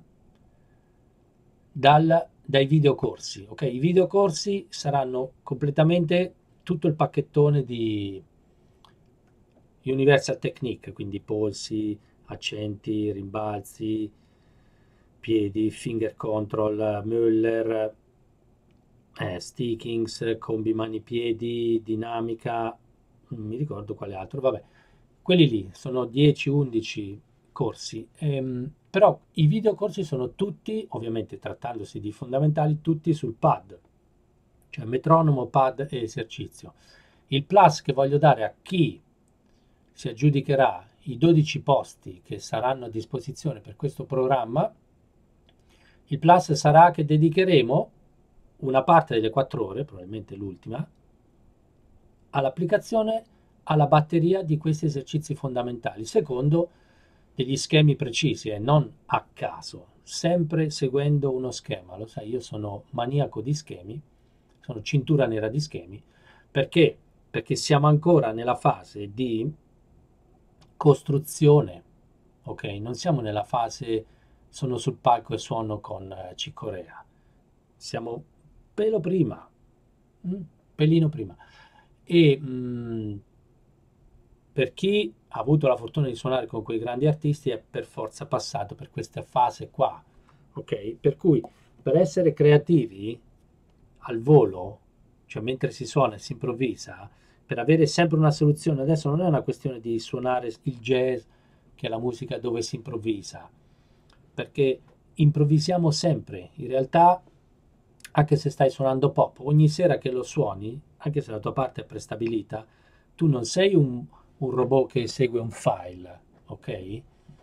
dal, dai videocorsi. Ok, i videocorsi saranno completamente tutto il pacchettone di Universal Technique, quindi polsi, accenti, rimbalzi, piedi, finger control, Müller, eh, stickings, combi mani-piedi, dinamica, non mi ricordo quale altro, vabbè, quelli lì sono dieci undici corsi, ehm, però i videocorsi sono tutti, ovviamente trattandosi di fondamentali, tutti sul pad, cioè metronomo, pad e esercizio. Il plus che voglio dare a chi si aggiudicherà i dodici posti che saranno a disposizione per questo programma, il plus sarà che dedicheremo una parte delle quattro ore, probabilmente l'ultima, all'applicazione alla batteria di questi esercizi fondamentali, secondo degli schemi precisi e non a caso, sempre seguendo uno schema. Lo sai, io sono maniaco di schemi, sono cintura nera di schemi, perché? Perché siamo ancora nella fase di costruzione, ok? Non siamo nella fase sono sul palco e suono con eh, Cicorea, siamo pelo prima, mm? pelino prima. E mh, per chi ha avuto la fortuna di suonare con quei grandi artisti è per forza passato per questa fase qua, ok? Per cui per essere creativi al volo, cioè mentre si suona e si improvvisa, per avere sempre una soluzione, adesso non è una questione di suonare il jazz, che è la musica dove si improvvisa, perché improvvisiamo sempre, in realtà anche se stai suonando pop, ogni sera che lo suoni, anche se la tua parte è prestabilita, tu non sei un, un robot che segue un file, ok?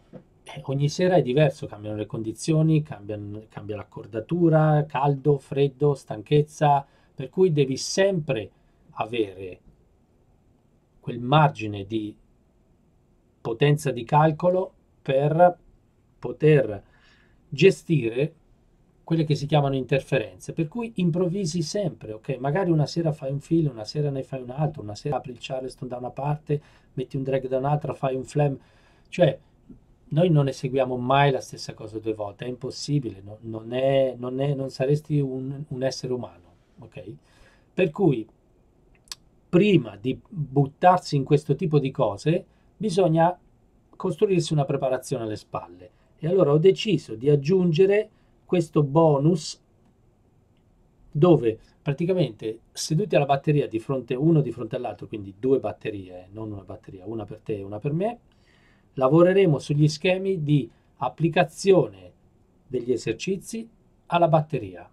eh, ogni sera è diverso, cambiano le condizioni, cambiano- cambia l'accordatura, caldo, freddo, stanchezza, per cui devi sempre avere quel margine di potenza di calcolo per poter gestire quelle che si chiamano interferenze, per cui improvvisi sempre, ok? Magari una sera fai un filo, una sera ne fai un altro, una sera apri il Charleston da una parte, metti un drag da un'altra, fai un flam, cioè noi non eseguiamo mai la stessa cosa due volte, è impossibile, no- non, è, non, è, non saresti un, un essere umano, ok? Per cui prima di buttarsi in questo tipo di cose bisogna costruirsi una preparazione alle spalle. E allora ho deciso di aggiungere questo bonus dove praticamente seduti alla batteria di fronte uno di fronte all'altro, quindi due batterie, non una batteria, una per te e una per me, lavoreremo sugli schemi di applicazione degli esercizi alla batteria.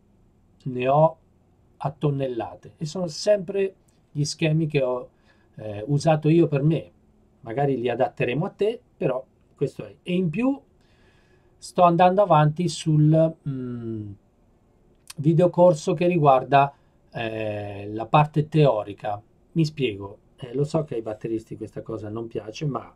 Ne ho a tonnellate e sono sempre gli schemi che ho eh, usato io per me. Magari li adatteremo a te, però questo è. E in più sto andando avanti sul mh, videocorso che riguarda eh, la parte teorica. Mi spiego, eh, lo so che ai batteristi questa cosa non piace, ma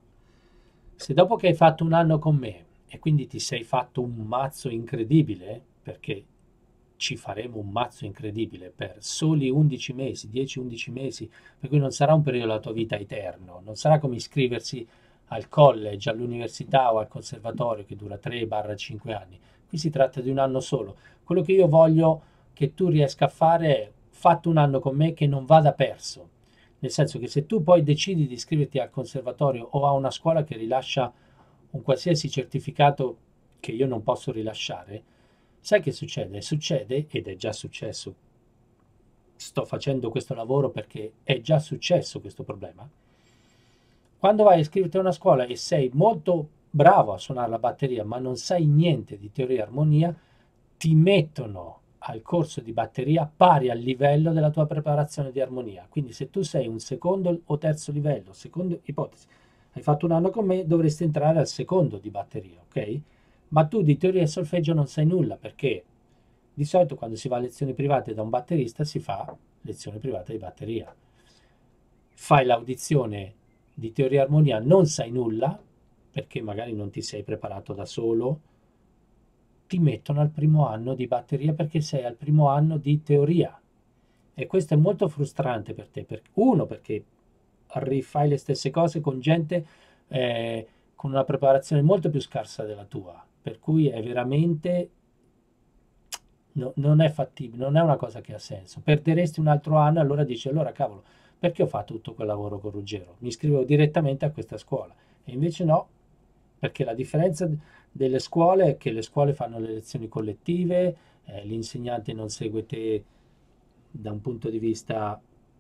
se dopo che hai fatto un anno con me e quindi ti sei fatto un mazzo incredibile, perché ci faremo un mazzo incredibile per soli undici mesi, dieci undici mesi, per cui non sarà un periodo della tua vita eterno, non sarà come iscriversi al college, all'università o al conservatorio che dura tre cinque anni. Qui si tratta di un anno solo. Quello che io voglio che tu riesca a fare è fatto un anno con me che non vada perso. Nel senso che se tu poi decidi di iscriverti al conservatorio o a una scuola che rilascia un qualsiasi certificato che io non posso rilasciare, sai che succede? Succede, ed è già successo, sto facendo questo lavoro perché è già successo questo problema. Quando vai a iscriverti a una scuola e sei molto bravo a suonare la batteria, ma non sai niente di teoria e armonia, ti mettono al corso di batteria pari al livello della tua preparazione di armonia. Quindi se tu sei un secondo o terzo livello, secondo ipotesi, hai fatto un anno con me, dovresti entrare al secondo di batteria, ok? Ma tu di teoria e solfeggio non sai nulla perché di solito quando si va a lezioni private da un batterista si fa lezione privata di batteria. Fai l'audizione di teoria e armonia, non sai nulla perché magari non ti sei preparato da solo, ti mettono al primo anno di batteria perché sei al primo anno di teoria. E questo è molto frustrante per te. Per, uno, perché rifai le stesse cose con gente eh, con una preparazione molto più scarsa della tua, per cui è veramente no, non è fattibile, non è una cosa che ha senso. Perderesti un altro anno e allora dici, allora cavolo, perché ho fatto tutto quel lavoro con Ruggero? Mi iscrivo direttamente a questa scuola. E invece no, perché la differenza delle scuole è che le scuole fanno le lezioni collettive, eh, l'insegnante non segue te da un punto di vista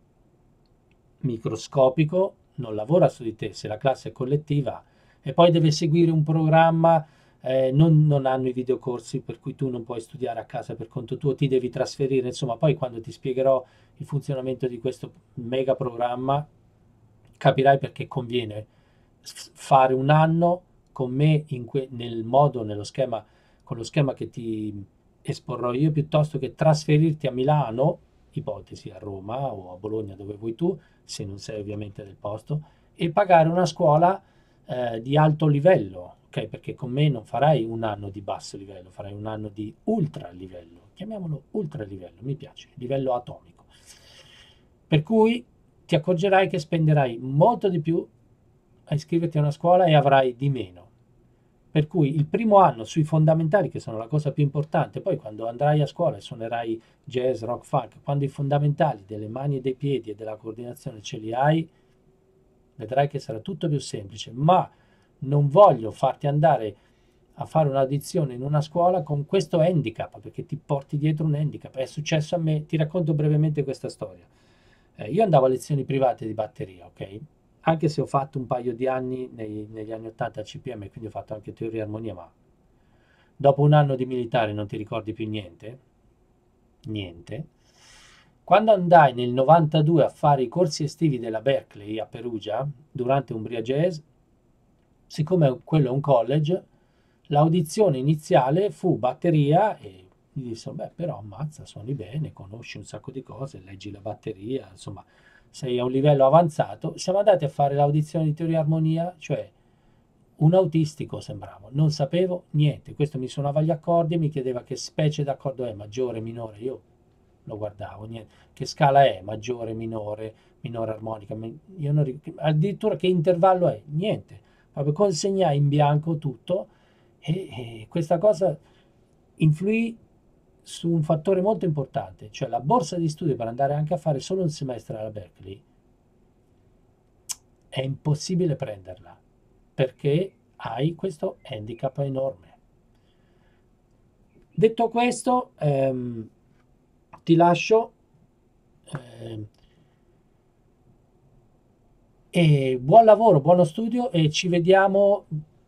microscopico, non lavora su di te se la classe è collettiva e poi deve seguire un programma, eh, non, non hanno i videocorsi per cui tu non puoi studiare a casa per conto tuo, ti devi trasferire, insomma poi quando ti spiegherò il funzionamento di questo mega programma capirai perché conviene fare un anno con me in que- nel modo, nello schema, con lo schema che ti esporrò io, piuttosto che trasferirti a Milano, ipotesi a Roma o a Bologna dove vuoi tu, se non sei ovviamente del posto, e pagare una scuola eh, di alto livello, ok? Perché con me non farai un anno di basso livello, farai un anno di ultra livello, chiamiamolo ultra livello, mi piace, livello atomico. Per cui ti accorgerai che spenderai molto di più a iscriverti a una scuola e avrai di meno. Per cui il primo anno sui fondamentali, che sono la cosa più importante, poi quando andrai a scuola e suonerai jazz, rock, funk, quando i fondamentali delle mani e dei piedi e della coordinazione ce li hai, vedrai che sarà tutto più semplice. Ma non voglio farti andare a fare un'audizione in una scuola con questo handicap, perché ti porti dietro un handicap. È successo a me, ti racconto brevemente questa storia. Eh, io andavo a lezioni private di batteria, ok? Anche se ho fatto un paio di anni nei- negli anni ottanta a C P M, quindi ho fatto anche teoria e armonia, ma dopo un anno di militare non ti ricordi più niente? Niente. Quando andai nel novantadue a fare i corsi estivi della Berkeley a Perugia, durante Umbria Jazz, siccome quello è un college, l'audizione iniziale fu batteria e mi disse, beh, però ammazza, suoni bene, conosci un sacco di cose, leggi la batteria, insomma, sei a un livello avanzato. Siamo andati a fare l'audizione di teoria armonia, cioè un autistico sembravo, non sapevo niente. Questo mi suonava gli accordi e mi chiedeva che specie d'accordo è, maggiore, minore. Io lo guardavo, niente. Che scala è, maggiore, minore, minore armonica, io non ric- addirittura che intervallo è, niente. Proprio consegnai in bianco tutto e, e questa cosa influì su un fattore molto importante, cioè la borsa di studio per andare anche a fare solo un semestre alla Berkeley è impossibile prenderla perché hai questo handicap enorme. Detto questo, ehm, ti lascio ehm, e buon lavoro, buono studio e ci vediamo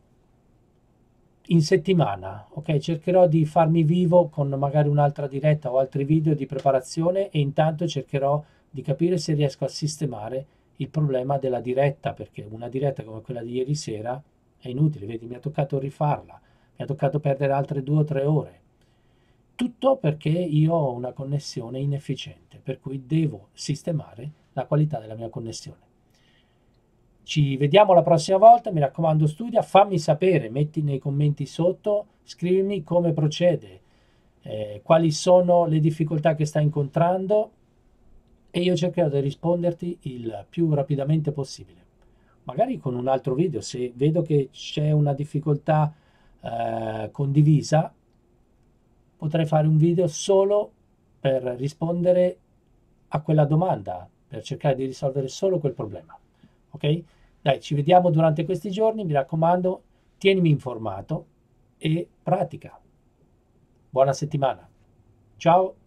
in settimana, ok? Cercherò di farmi vivo con magari un'altra diretta o altri video di preparazione e intanto cercherò di capire se riesco a sistemare il problema della diretta, perché una diretta come quella di ieri sera è inutile, vedi, mi ha toccato rifarla, mi ha toccato perdere altre due o tre ore. Tutto perché io ho una connessione inefficiente, per cui devo sistemare la qualità della mia connessione. Ci vediamo la prossima volta, mi raccomando studia, fammi sapere, metti nei commenti sotto, scrivimi come procede, eh, quali sono le difficoltà che stai incontrando e io cercherò di risponderti il più rapidamente possibile. Magari con un altro video, se vedo che c'è una difficoltà eh, condivisa, potrei fare un video solo per rispondere a quella domanda, per cercare di risolvere solo quel problema. Ok? Dai, ci vediamo durante questi giorni, mi raccomando, tienimi informato e pratica. Buona settimana. Ciao!